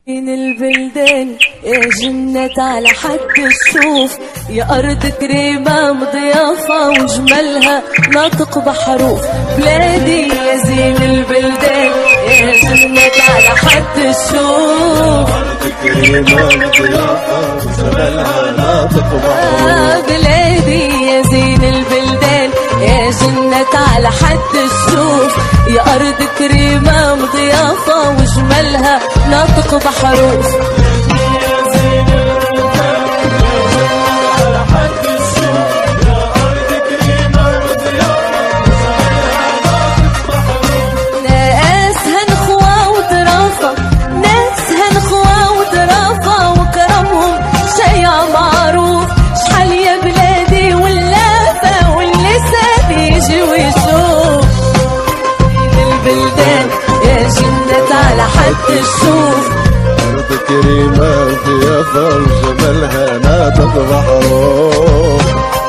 البلدان يا جنة على حد الشوف، يا أرض كريمة مضيافة وجمالها ناطق بحروف. بلادي يا زين البلدان يا جنة على حد الشوف، أرض كريمة مضيافة وجمالها ناطق بحروف. بلادي يا زين البلدان يا جنة على حد الشوف، يا أرض كريمة مضيافة وجمالها ناطق بحروف. الشوف أرض كريمة ضيافة وجمالها ناطق بحروف.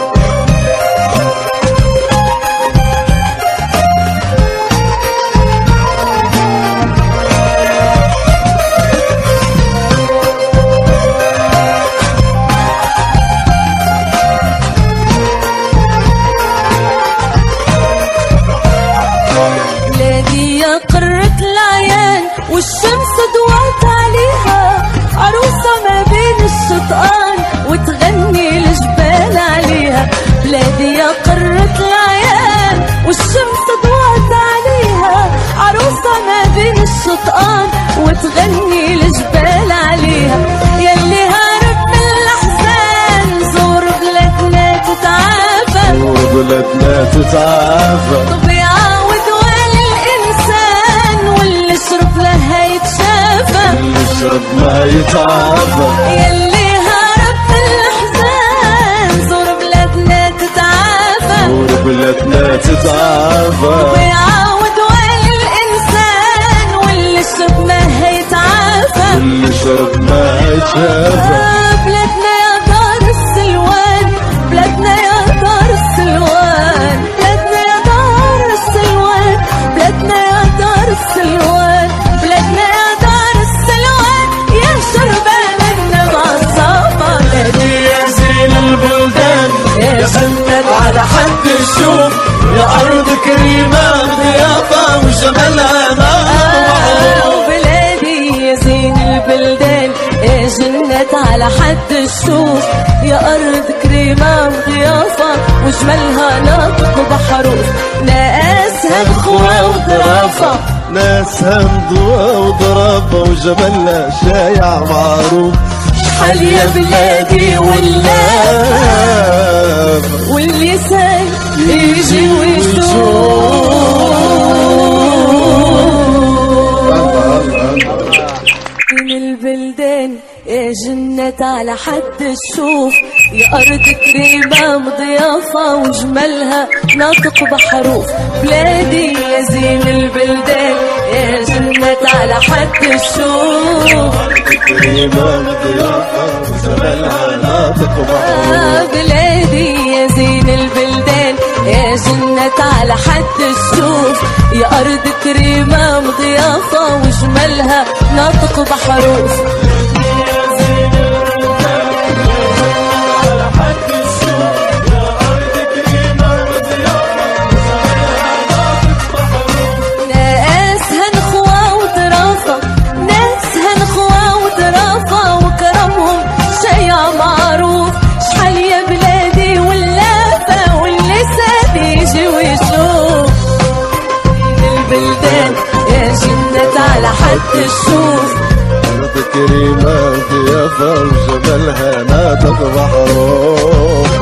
بلادي يا قرة العيان والشمس ضوات عليها، عروسة ما بين الشطآن وتغني الجبال عليها. بلادي يا قرة العيان والشمس ضوات عليها، عروسة ما بين الشطآن وتغني الجبال عليها. يلي هارب من الأحزان زور بلادنا تتعافى، زور بلادنا تتعافى. طبيعة ودوال الإنسان واللي شرب لها يتشافى، اللي شرب ما يتعافى. يلي هارب من الأحزان زور بلادنا تتعافى، زور بلادنا تتعافى. طبيعة ودوال الإنسان واللي شرب ما يتعافى، اللي شرب ما يتشافى. بلادنا يا دار السلوان، بلادنا يا دار السلوان، بلادنا يا دار السلوان، بلادنا يا دار السلوان، بلادنا يا دار السلوان، يا شربان النبع الصافى. بلادي يا زين البلدان يا جنة على حد الشوف، يا أرض كريمة ضيافة وجمالها ناطق. بلادي يا زين البلدان يا جنة على حد الشوف، يا أرض كريمة وضيافة وجمالها ناطق بحروف. ناسها نخوة وظرافة، ناسها نضوى وضرافة وجمالها شايع معروف. شحال يا بلادي واللافة واللي سال يجي ويشوف. من البلدان يا جنة على حد الشوف، يا أرض كريمة مضيافة وجمالها ناطق بحروف. بلادي يا زين البلدان يا جنة على حد الشوف، كريمة مضيافة وجمالها ناطق بحروف. بلادي يا زين البلدان يا جنة على حد الشوف، يا أرض كريمة مضيافة وجمالها ناطق بحروف. ناسها نخوة وظرافة، ناسها نخوة وظرافة وكرمهم شيء معروف. شحال يا بلادي واللافة واللي ساد يجي ويشوف. البلدان يا جنة على حد الشوف، أرض كريمة ضيافة وجمالها ناطق بحروف.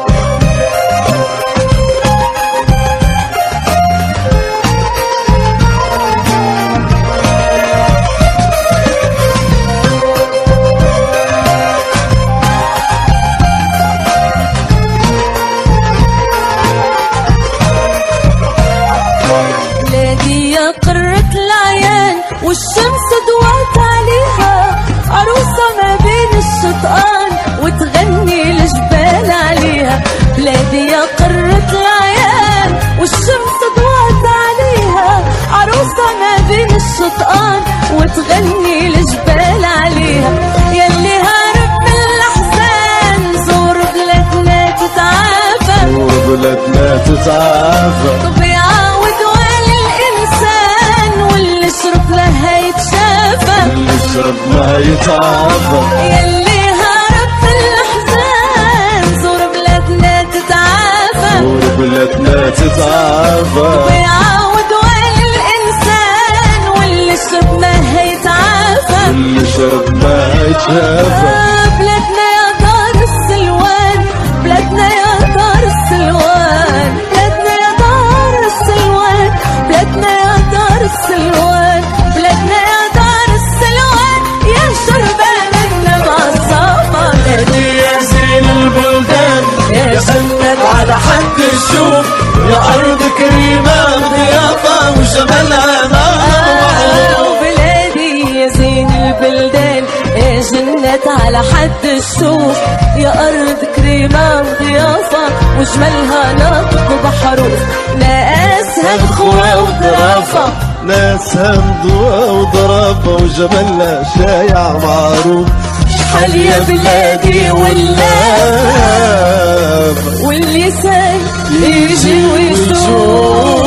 بلادي يا قرة العيان والشمس ضوات عليها، عروسة ما بين الشطآن وتغني الجبال عليها. تتعافى. طبيعة ودوال الإنسان واللي يشرب لها يتشافى. اللي يشرب ما يتعافى. يلي هرب في الأحزان زور بلادنا تتعافى. زور بلادنا تتعافى. طبيعة ودوال الإنسان واللي يشرب ما هيتعافى. اللي يشرب ما يتشافى. بلادنا يا دار السلوان، بلادنا يا دار السلوان، بلادنا يا دار السلوان، بلادنا يا دار السلوان، بلادنا يا دار السلوان، يا شربة منا معصابة. نادي يا زين البلدان يا جنة على حد الشوق، يا أرض كريمة ضيافة وجمالها نار. وبلادي يا زين البلدان يا جنة على حد الشوق، يا أرض كريمة وضيافة وجمالها ناطق بحروف، ناسها بخوة وظرافة. ناسها مضوى وضرافة وجمالها شايع معروف. شحال يا بلادي واللافة واللسان يجي ويشوف.